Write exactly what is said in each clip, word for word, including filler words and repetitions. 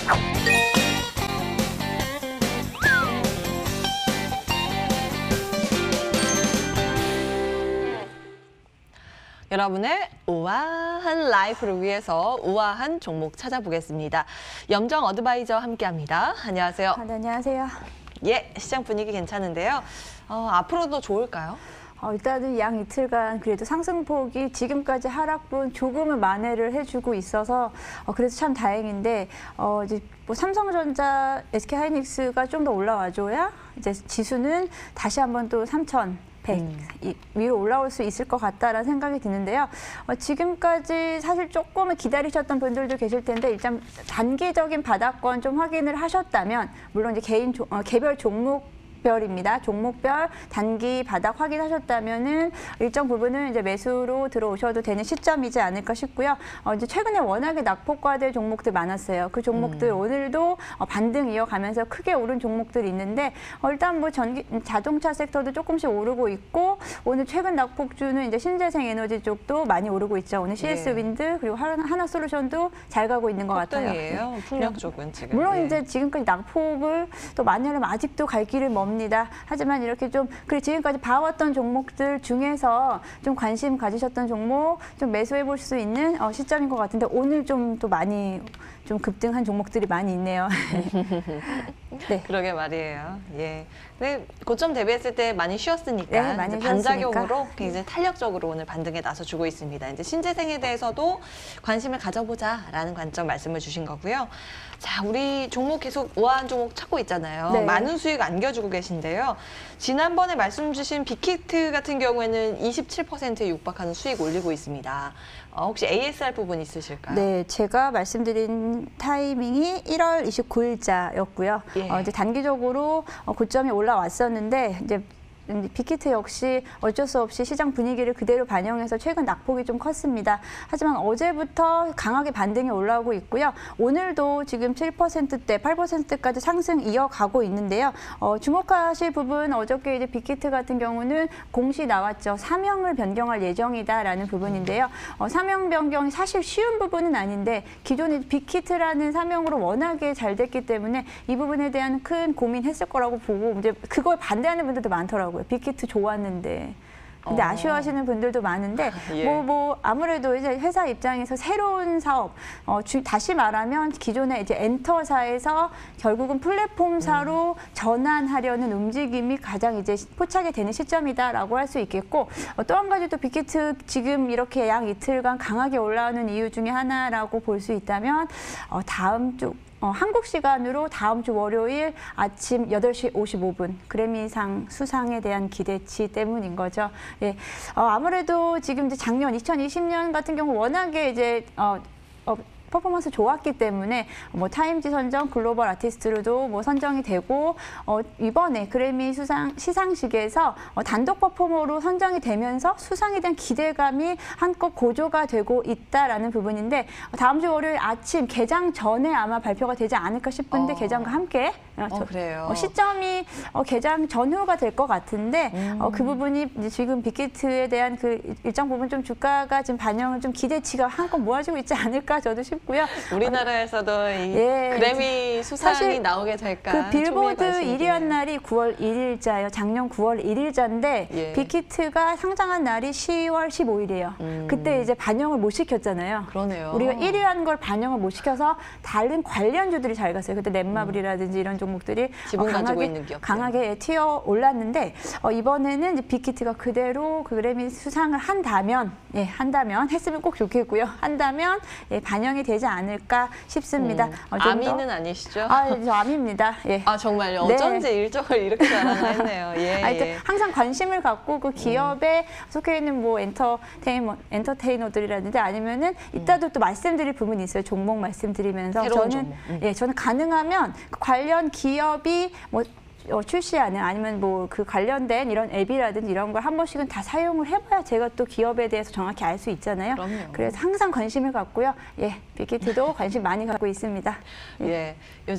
여러분의 우아한 라이프를 위해서 우아한 종목 찾아보겠습니다. 염정 어드바이저와 함께합니다. 안녕하세요. 아, 네, 안녕하세요. 예, 시장 분위기 괜찮은데요. 어, 앞으로도 좋을까요? 어, 일단은 양 이틀간 그래도 상승폭이 지금까지 하락분 조금은 만회를 해주고 있어서 어, 그래서 참 다행인데 어, 이제 뭐 삼성전자, 에스케이하이닉스가 좀 더 올라와줘야 이제 지수는 다시 한번 또 삼천 백 음. 위로 올라올 수 있을 것 같다라는 생각이 드는데요. 어, 지금까지 사실 조금은 기다리셨던 분들도 계실 텐데 일단 단기적인 바닥권 좀 확인을 하셨다면 물론 이제 개인 조, 어, 개별 종목 별입니다. 종목별 단기 바닥 확인하셨다면은 일정 부분은 이제 매수로 들어오셔도 되는 시점이지 않을까 싶고요. 어, 이제 최근에 워낙에 낙폭과될 종목들 많았어요. 그 종목들 음. 오늘도 어, 반등 이어가면서 크게 오른 종목들이 있는데 어, 일단 뭐 전기 자동차 섹터도 조금씩 오르고 있고 오늘 최근 낙폭주는 이제 신재생 에너지 쪽도 많이 오르고 있죠. 오늘 씨에스 예. 윈드 그리고 하나솔루션도 잘 가고 있는 것 같아요. 폭등이에요. 풍력 쪽은 지금. 물론 예. 이제 지금까지 낙폭을 또 만약에 아직도 갈 길을 멈 하지만 이렇게 좀 그래 지금까지 봐왔던 종목들 중에서 좀 관심 가지셨던 종목 좀 매수해 볼 수 있는 어, 시점인 것 같은데 오늘 좀 또 많이 좀 급등한 종목들이 많이 있네요. 네. 그러게 말이에요. 예. 근데 고점 대비했을 때 많이 쉬었으니까 네, 많이 반작용으로 굉장히 탄력적으로 오늘 반등에 나서주고 있습니다. 이제 신재생에 대해서도 관심을 가져보자라는 관점 말씀을 주신 거고요. 자, 우리 종목 계속 우아한 종목 찾고 있잖아요. 네. 많은 수익 안겨주고 계신데요. 지난번에 말씀 주신 빅히트 같은 경우에는 이십칠 퍼센트에 육박하는 수익 올리고 있습니다. 어, 혹시 에이에스알 부분 있으실까요? 네, 제가 말씀드린 타이밍이 일월 이십구일자였고요. 예. 어, 이제 단기적으로 고점이 올라왔었는데 이제 빅히트 역시 어쩔 수 없이 시장 분위기를 그대로 반영해서 최근 낙폭이 좀 컸습니다. 하지만 어제부터 강하게 반등이 올라오고 있고요. 오늘도 지금 칠 퍼센트대, 팔 퍼센트까지 상승 이어가고 있는데요. 어, 주목하실 부분 어저께 이제 빅히트 같은 경우는 공시 나왔죠. 사명을 변경할 예정이다라는 부분인데요. 어, 사명 변경이 사실 쉬운 부분은 아닌데 기존의 빅히트라는 사명으로 워낙에 잘 됐기 때문에 이 부분에 대한 큰 고민했을 거라고 보고 이제 그걸 반대하는 분들도 많더라고요. 빅히트 좋았는데. 근데 어. 아쉬워하시는 분들도 많은데 예. 뭐, 뭐 아무래도 이제 회사 입장에서 새로운 사업 어, 주, 다시 말하면 기존의 이제 엔터사에서 결국은 플랫폼사로 음. 전환하려는 움직임이 가장 이제 포착이 되는 시점이다라고 할 수 있겠고 어, 또 한 가지 또 빅히트 지금 이렇게 양 이틀간 강하게 올라오는 이유 중에 하나라고 볼 수 있다면 어, 다음 주 어, 한국 시간으로 다음 주 월요일 아침 여덟 시 오십오 분 그래미상 수상에 대한 기대치 때문인 거죠. 예, 어, 아무래도 지금 이제 작년 이천이십 년 같은 경우 워낙에 이제 어, 어, 퍼포먼스 좋았기 때문에 뭐 타임지 선정 글로벌 아티스트로도 뭐 선정이 되고 어, 이번에 그래미 수상 시상식에서 어, 단독 퍼포머로 선정이 되면서 수상에 대한 기대감이 한껏 고조가 되고 있다라는 부분인데 어, 다음 주 월요일 아침 개장 전에 아마 발표가 되지 않을까 싶은데 어. 개장과 함께 어, 어, 그래요. 어, 시점이 어, 개장 전후가 될 것 같은데 음. 어, 그 부분이 이제 지금 빅히트에 대한 그 일정 부분 좀 주가가 지금 반영은 좀 기대치가 한껏 모아지고 있지 않을까 저도 싶고. 우리나라에서도 이 예, 그래미 수상이 나오게 될까? 그 빌보드 일 위 한 날이 구월 일일자예요. 작년 구월 일일자인데 예. 빅히트가 상장한 날이 시월 십오일이에요. 음. 그때 이제 반영을 못 시켰잖아요. 그러네요. 우리가 일 위 한 걸 반영을 못 시켜서 다른 관련주들이 잘 갔어요. 그때 넷마블이라든지 이런 종목들이 지분 어, 가지고 강하게, 있는 기업들. 강하게 튀어 올랐는데 어, 이번에는 이제 빅히트가 그대로 그 그래미 수상을 한다면, 예, 한다면 했으면 꼭 좋겠고요. 한다면 예, 반영이 되지 않을까 싶습니다. 음. 어, 아미는 아니시죠? 아, 저 아미입니다. 예. 아 정말요? 네. 어쩐지 일정을 이렇게 잘하나 했네요. 예, 아, 예. 항상 관심을 갖고 그 기업에 음. 속해 있는 뭐 엔터테이너, 엔터테이너들이라든지 아니면은 이따도 음. 또 말씀드릴 부분이 있어요. 종목 말씀드리면서 저는 종목. 음. 예, 저는 가능하면 그 관련 기업이 뭐 어, 출시하는 아니면 뭐 그 관련된 이런 앱이라든지 이런 걸 한 번씩은 다 사용을 해봐야 제가 또 기업에 대해서 정확히 알 수 있잖아요. 그럼요. 그래서 항상 관심을 갖고요. 예, 빅히트도 관심 많이 갖고 있습니다. 예. 예,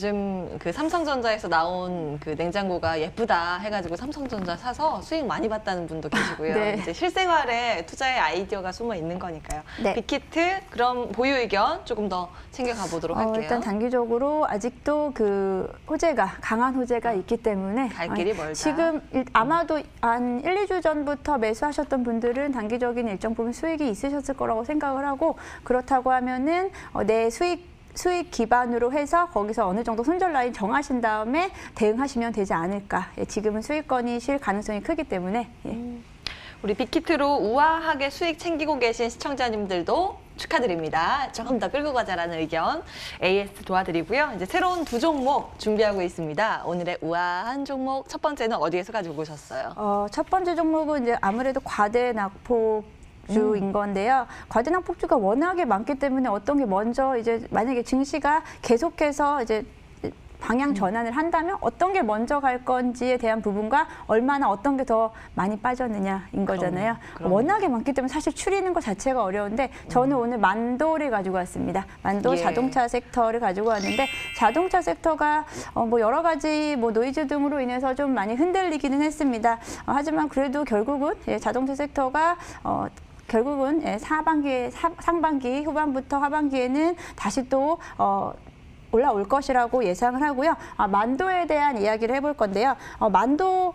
요즘 그 삼성전자에서 나온 그 냉장고가 예쁘다 해가지고 삼성전자 사서 수익 많이 봤다는 분도 계시고요. 네. 이제 실생활에 투자의 아이디어가 숨어 있는 거니까요. 네. 빅히트 그럼 보유 의견 조금 더 챙겨가 보도록 할게요. 어, 일단 단기적으로 아직도 그 호재가 강한 호재가 있기 때문에 갈 길이 멀다. 지금 일, 아마도 한 일, 이 주 전부터 매수하셨던 분들은 단기적인 일정 부분 수익이 있으셨을 거라고 생각을 하고 그렇다고 하면은 어, 내 수익 수익 기반으로 해서 거기서 어느 정도 손절 라인 정하신 다음에 대응하시면 되지 않을까. 예, 지금은 수익권이 실 가능성이 크기 때문에. 예. 음, 우리 빅히트로 우아하게 수익 챙기고 계신 시청자님들도 축하드립니다. 조금 더 끌고 가자라는 의견 에이에스 도와드리고요. 이제 새로운 두 종목 준비하고 있습니다. 오늘의 우아한 종목 첫 번째는 어디에서 가지고 오셨어요? 어, 첫 번째 종목은 이제 아무래도 과대 낙폭 주인 건데요. 과대 낙폭주가 워낙에 많기 때문에 어떤 게 먼저 이제 만약에 증시가 계속해서 이제 방향 전환을 한다면 어떤 게 먼저 갈 건지에 대한 부분과 얼마나 어떤 게 더 많이 빠졌느냐인 거잖아요. 그럼요, 그럼요. 워낙에 많기 때문에 사실 추리는 것 자체가 어려운데 저는 음. 오늘 만도를 가지고 왔습니다. 만도 예. 자동차 섹터를 가지고 왔는데 자동차 섹터가 어 뭐 여러 가지 뭐 노이즈 등으로 인해서 좀 많이 흔들리기는 했습니다. 어 하지만 그래도 결국은 예, 자동차 섹터가 어 결국은 예, 하반기에 상반기 후반부터 하반기에는 다시 또 어, 올라올 것이라고 예상을 하고요. 아, 만도에 대한 이야기를 해볼 건데요. 어, 만도,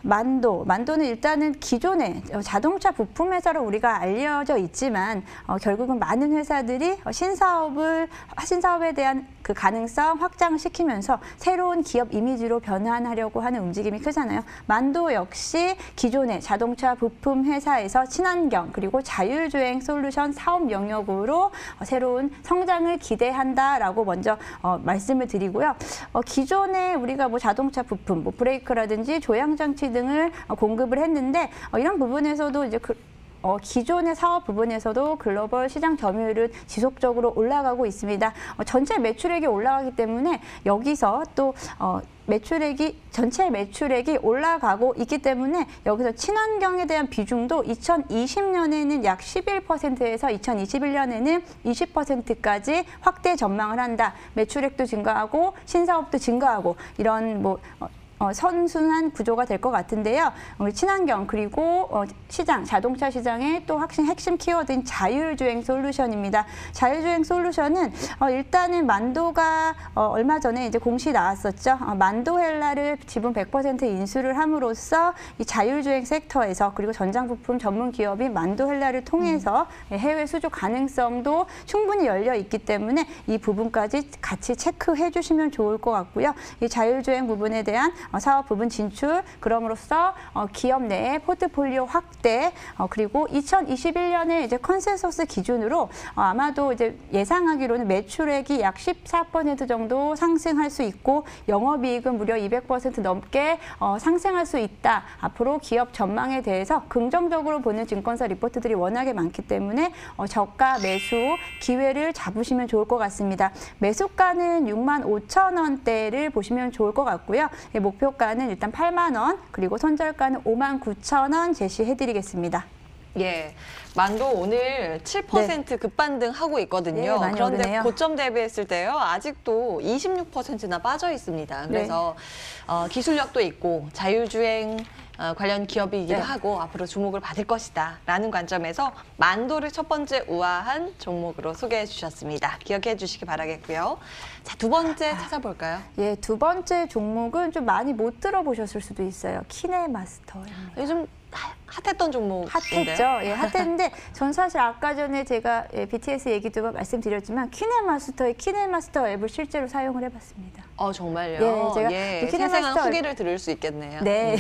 만도, 만도는 일단은 기존의 자동차 부품 회사로 우리가 알려져 있지만 어, 결국은 많은 회사들이 신사업을 신사업에 대한 그 가능성 확장시키면서 새로운 기업 이미지로 변환하려고 하는 움직임이 크잖아요. 만도 역시 기존의 자동차 부품 회사에서 친환경 그리고 자율주행 솔루션 사업 영역으로 어, 새로운 성장을 기대한다라고 먼저 어, 말씀을 드리고요. 어, 기존에 우리가 뭐 자동차 부품, 뭐 브레이크라든지 조향장치 등을 어, 공급을 했는데 어, 이런 부분에서도 이제 그 어, 기존의 사업 부분에서도 글로벌 시장 점유율은 지속적으로 올라가고 있습니다. 어, 전체 매출액이 올라가기 때문에 여기서 또 어, 매출액이 전체 매출액이 올라가고 있기 때문에 여기서 친환경에 대한 비중도 이천이십 년에는 약 십일 퍼센트에서 이천이십일 년에는 이십 퍼센트까지 확대 전망을 한다. 매출액도 증가하고 신사업도 증가하고 이런 뭐 어, 어, 선순환 구조가 될 것 같은데요. 우리 친환경 그리고 어, 시장, 자동차 시장의 또 핵심, 핵심 키워드인 자율주행 솔루션입니다. 자율주행 솔루션은 어, 일단은 만도가 어, 얼마 전에 이제 공시 나왔었죠. 어, 만도헬라를 지분 백 퍼센트 인수를 함으로써 이 자율주행 섹터에서 그리고 전장부품 전문 기업인 만도헬라를 통해서 음. 해외 수주 가능성도 충분히 열려 있기 때문에 이 부분까지 같이 체크해 주시면 좋을 것 같고요. 이 자율주행 부분에 대한 어, 사업 부분 진출, 그럼으로써 어, 기업 내의 포트폴리오 확대, 어, 그리고 이천이십일 년에 이제 컨센서스 기준으로 어, 아마도 이제 예상하기로는 매출액이 약 십사 퍼센트 정도 상승할 수 있고 영업이익은 무려 이백 퍼센트 넘게 어, 상승할 수 있다. 앞으로 기업 전망에 대해서 긍정적으로 보는 증권사 리포트들이 워낙에 많기 때문에 어, 저가 매수 기회를 잡으시면 좋을 것 같습니다. 매수가는 육만 오천 원대를 보시면 좋을 것 같고요. 예, 목표가는 일단 팔만 원, 그리고 손절가는 오만 구천 원 제시해드리겠습니다. 예, 만도 오늘 칠 퍼센트 네. 급반등 하고 있거든요. 네, 많이 그런데 오르네요. 고점 대비했을 때요, 아직도 이십육 퍼센트나 빠져 있습니다. 그래서 네. 어, 기술력도 있고 자율주행 어, 관련 기업이기도 네. 하고 앞으로 주목을 받을 것이다 라는 관점에서 만도를 첫 번째 우아한 종목으로 소개해 주셨습니다. 기억해 주시기 바라겠고요. 자, 두 번째 찾아볼까요? 예, 두 번째 종목은 좀 많이 못 들어보셨을 수도 있어요. 키네마스터입니다. 요즘 핫했던 종목인데요. 핫했죠. 예, 핫했는데 전 사실 아까 전에 제가 예, 비티에스 얘기도 말씀드렸지만 키네마스터의 키네마스터 앱을 실제로 사용을 해봤습니다. 어, 정말요? 예, 제가 예, 키네마스터 생생한 후기를 들을 수 있겠네요. 네.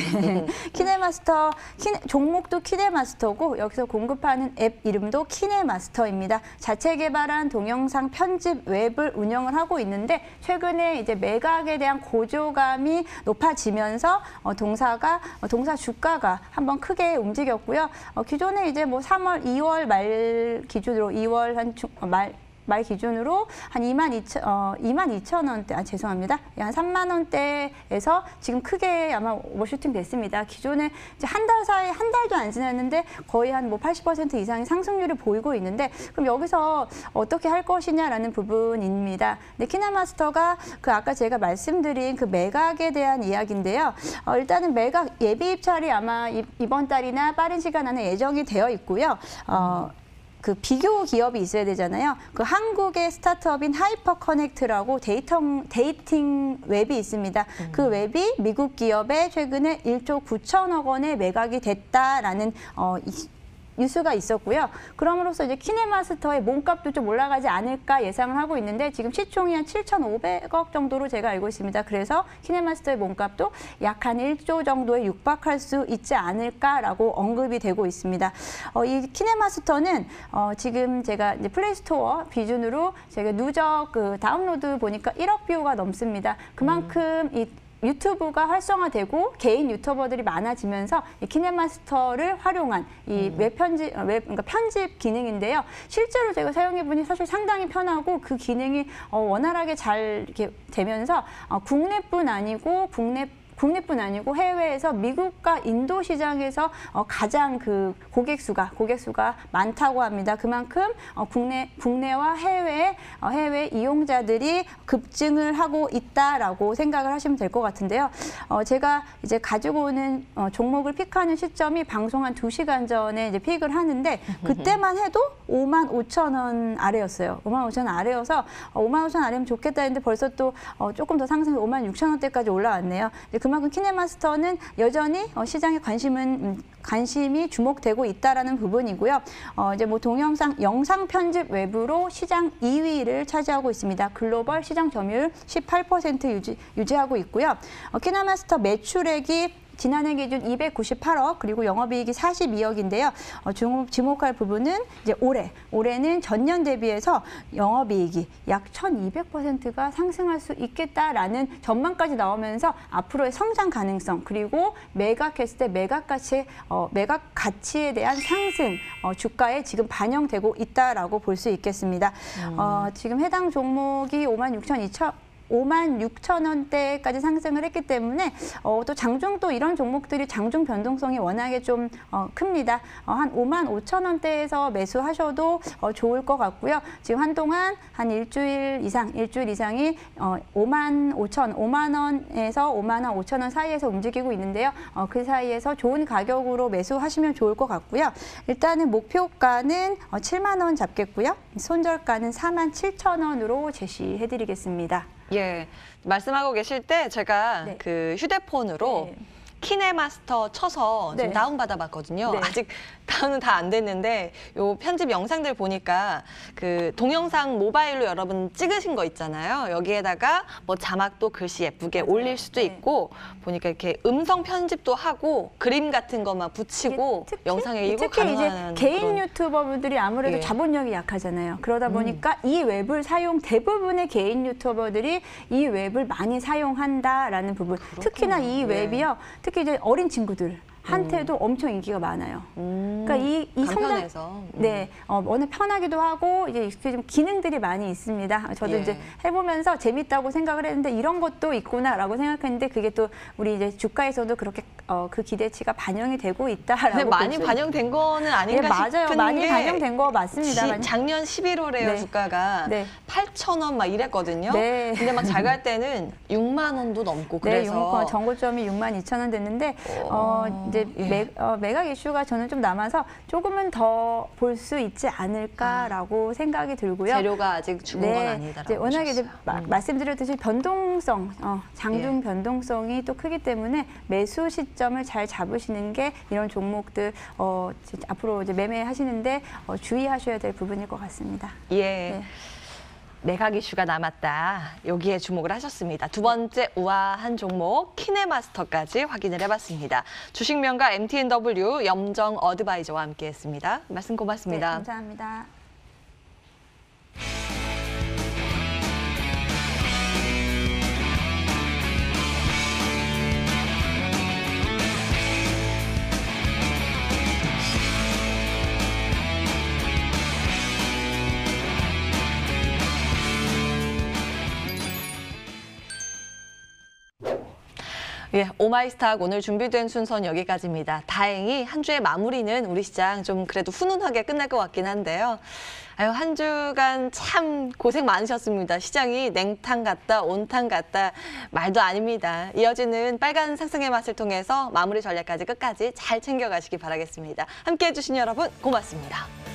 키네마스터, 키네, 종목도 키네마스터고 여기서 공급하는 앱 이름도 키네마스터입니다. 자체 개발한 동영상 편집 웹을 운영을 하고 있는데 최근에 이제 매각에 대한 고조감이 높아지면서 어, 동사가 어, 동사 주가가 한번 크게 움직였고요. 어, 기존에 이제 뭐 삼월, 이월 말 기준으로 이월 한 중, 어, 말 말 기준으로 한 이만 이천, 어, 이만 이천 원대, 아, 죄송합니다. 한 삼만 원대에서 지금 크게 아마 오버슈팅 됐습니다. 기존에 이제 한 달 사이, 한 달도 안 지났는데 거의 한 뭐 팔십 퍼센트 이상의 상승률을 보이고 있는데 그럼 여기서 어떻게 할 것이냐라는 부분입니다. 근데 키네마스터가 그 아까 제가 말씀드린 그 매각에 대한 이야기인데요. 어, 일단은 매각 예비 입찰이 아마 이, 이번 달이나 빠른 시간 안에 예정이 되어 있고요. 어, 그 비교 기업이 있어야 되잖아요. 그 한국의 스타트업인 하이퍼 커넥트라고 데이터, 데이팅 웹이 있습니다. 음. 그 웹이 미국 기업에 최근에 일조 구천억 원에 매각이 됐다라는 어, 이, 뉴스가 있었고요. 그럼으로써 이제 키네마스터의 몸값도 좀 올라가지 않을까 예상을 하고 있는데 지금 시총이 한 칠천오백억 정도로 제가 알고 있습니다. 그래서 키네마스터의 몸값도 약 한 일조 정도에 육박할 수 있지 않을까라고 언급이 되고 있습니다. 어, 이 키네마스터는 어, 지금 제가 이제 플레이스토어 기준으로 제가 누적 그 다운로드 보니까 일억 뷰가 넘습니다. 그만큼 음. 이 유튜브가 활성화되고 개인 유튜버들이 많아지면서 이 키네마스터를 활용한 이 웹 편집, 웹 그러니까 편집 기능인데요. 실제로 제가 사용해보니 사실 상당히 편하고 그 기능이 어, 원활하게 잘 이렇게 되면서 어, 국내뿐 아니고 국내 국내뿐 아니고 해외에서 미국과 인도 시장에서 어, 가장 그 고객 수가 고객 수가 많다고 합니다. 그만큼 어, 국내 국내와 해외 어, 해외 이용자들이 급증을 하고 있다라고 생각을 하시면 될 것 같은데요. 어, 제가 이제 가지고 오는 어, 종목을 픽하는 시점이 방송 한 두 시간 전에 이제 픽을 하는데 그때만 해도 오만 오천 원 아래였어요. 오만 오천 원 아래여서 어, 오만 오천 원 아래면 좋겠다 했는데 벌써 또 어, 조금 더 상승해서 오만 육천 원대까지 올라왔네요. 그만큼 키네마스터는 여전히 어, 시장의 관심은 음, 관심이 주목되고 있다라는 부분이고요. 어, 이제 뭐 동영상 영상 편집 웹으로 시장 이 위를 차지하고 있습니다. 글로벌 시장 점유율 십팔 퍼센트 유지, 유지하고 있고요. 어, 키네마스터 매출액이 지난해 기준 이백구십팔억 그리고 영업이익이 사십이억인데요. 어, 주목, 주목할 부분은 이제 올해 올해는 전년 대비해서 영업이익이 약 천이백 퍼센트가 상승할 수 있겠다라는 전망까지 나오면서 앞으로의 성장 가능성 그리고 매각했을 때 매각 가치 어, 매각 가치에 대한 상승 어, 주가에 지금 반영되고 있다라고 볼 수 있겠습니다. 음. 어, 지금 해당 종목이 오만 육천 이천 오만 육천 원대까지 상승을 했기 때문에 어, 또 장중 또 이런 종목들이 장중 변동성이 워낙에 좀 어, 큽니다. 어, 한 오만 오천 원대에서 매수하셔도 어, 좋을 것 같고요. 지금 한동안 한 일주일 이상, 일주일 이상이 어, 오만 오천, 오만 원에서 오만 원, 오천 원 사이에서 움직이고 있는데요. 어, 그 사이에서 좋은 가격으로 매수하시면 좋을 것 같고요. 일단은 목표가는 어, 칠만 원 잡겠고요. 손절가는 사만 칠천 원으로 제시해드리겠습니다. 예, 말씀하고 계실 때 제가 네. 그 휴대폰으로 네. 키네마스터 쳐서 네. 좀 다운받아 봤거든요. 네. 아직 다운은 다 안 됐는데 요 편집 영상들 보니까 그 동영상 모바일로 여러분 찍으신 거 있잖아요. 여기에다가 뭐 자막도 글씨 예쁘게 맞아요. 올릴 수도 네. 있고 보니까 이렇게 음성 편집도 하고 그림 같은 것만 붙이고 특히, 영상에 이거 특히 이제 가능한 개인 그런... 유튜버분들이 아무래도 예. 자본력이 약하잖아요. 그러다 보니까 음. 이 웹을 사용 대부분의 개인 유튜버들이 이 웹을 많이 사용한다라는 부분. 그렇구나. 특히나 이 예. 웹이요. 특히 이제 어린 친구들. 한테도 음. 엄청 인기가 많아요. 음, 그러니까 이, 이 간편해서. 성장, 음. 네, 어, 워낙 편하기도 하고 이제 이렇게 좀 기능들이 많이 있습니다. 저도 예. 이제 해보면서 재밌다고 생각을 했는데 이런 것도 있구나라고 생각했는데 그게 또 우리 이제 주가에서도 그렇게 어, 그 기대치가 반영이 되고 있다라고. 근데 많이 반영된 거는 아닌가 네, 맞아요. 싶은 많이 게 반영된 거 맞습니다. 지, 작년 십일월에요. 네. 주가가 네. 팔천 원 막 이랬거든요. 네. 근데 막 잘 갈 때는 육만 원도 넘고 네, 그래서 정고점이 육만 이천 원 됐는데 어, 이제 예. 매, 어, 매각 이슈가 저는 좀 남아서 조금은 더 볼 수 있지 않을까라고 아. 생각이 들고요. 재료가 아직 죽은 네, 건 아니다라고 이제 워낙에 이제 마, 음. 말씀드렸듯이 변동성, 어, 장중 예. 변동성이 또 크기 때문에 매수 시점을 잘 잡으시는 게 이런 종목들 어, 이제 앞으로 이제 매매하시는데 어, 주의하셔야 될 부분일 것 같습니다. 예. 네. 매각 이슈가 남았다. 여기에 주목을 하셨습니다. 두 번째 우아한 종목 키네마스터까지 확인을 해봤습니다. 주식명가 엠티엔더블유 염정 어드바이저와 함께했습니다. 말씀 고맙습니다. 네, 감사합니다. 예, 오마이스탁 오늘 준비된 순서는 여기까지입니다. 다행히 한 주의 마무리는 우리 시장 좀 그래도 훈훈하게 끝날 것 같긴 한데요. 아유, 한 주간 참 고생 많으셨습니다. 시장이 냉탕 같다, 온탕 같다, 말도 아닙니다. 이어지는 빨간 상승의 맛을 통해서 마무리 전략까지 끝까지 잘 챙겨가시기 바라겠습니다. 함께해 주신 여러분 고맙습니다.